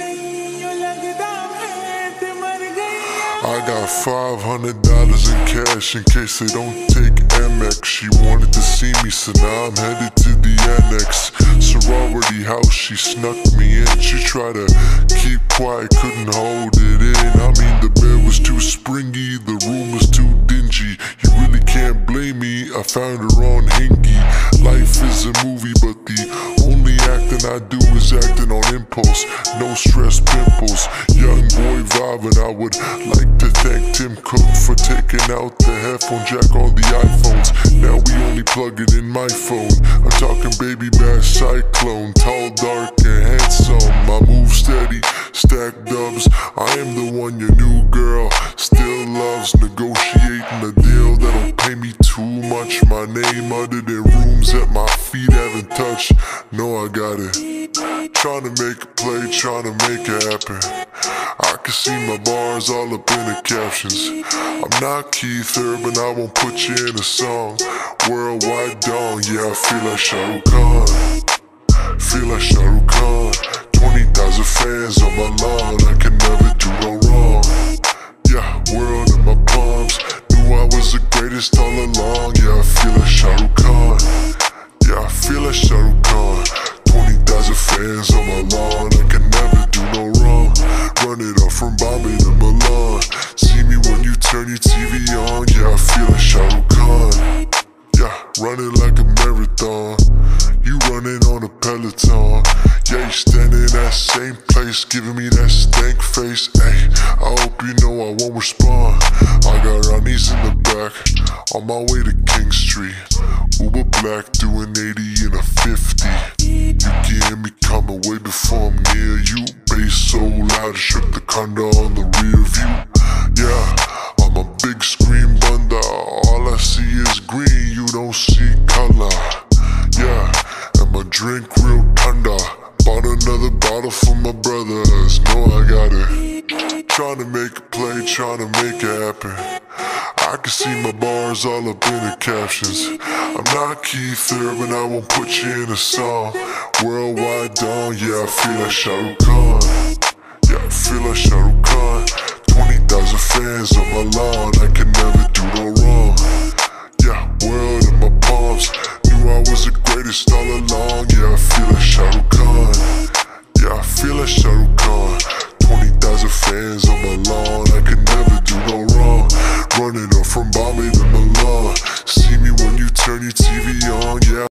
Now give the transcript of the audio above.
I got $500 in cash in case they don't take Amex. She wanted to see me, so now I'm headed to the annex. Sorority house, she snuck me in. She tried to keep quiet, couldn't hold it in. I mean, the bed was too springy, the room was too dingy. You really can't blame me, I found her on Hingy. Life is a movie, but the only acting I do is acting on impulse. No stress pimples, young boy vibing. I would like to thank Tim Cook for taking out the headphone jack on the iPhones. Now we only plug it in my phone. I'm talking baby bash cyclone, tall, dark, and handsome. I move steady, stack dubs. I am the one your new girl still loves. Negotiating a deal that'll pay me too much. My name other than rooms that my feet haven't touched. No, I got it. Tryna make a play, tryna make it happen. I can see my bars all up in the captions. I'm not Keith Urban, I won't put you in a song. Worldwide dawn, yeah, I feel like Shah Rukh Khan. Feel like Shah Rukh Khan. 20,000 fans on my lawn, I can never do no wrong. Yeah, world in my palms. Knew I was the greatest all along. Yeah, I feel like Shah Rukh Khan. Yeah, I feel like Shah Rukh Khan. 20,000 fans on my lawn, I can never do no wrong. Run it up from Bombay to Milan. See me when you turn your TV on. Yeah, I feel like Shah Rukh Khan. Yeah, running like a marathon. You running on a Peloton. Yeah, you standing in that same place, giving me that stank face. Ayy, I hope you know I won't respond. I got Ronnie's in the back, on my way to King Street. Uber black, doing 80 in a 50. You can hear me coming way before I'm near you. Bass so loud, it shook the condo on the rear view. Yeah, I'm a big screen bunda. All I see is green, you don't see color. Yeah, and my drink real thunder. Bought another bottle for my brothers, know I got it. Tryna make a play, tryna make it happen. I can see my bars all up in the captions. I'm not Keith Urban, I won't put you in a song. Worldwide dawn, yeah, I feel like Shah Rukh Khan. Yeah, I feel like Shah Rukh Khan. 20,000 fans on my lawn, I can never do no wrong. Yeah, world in my palms. Knew I was the greatest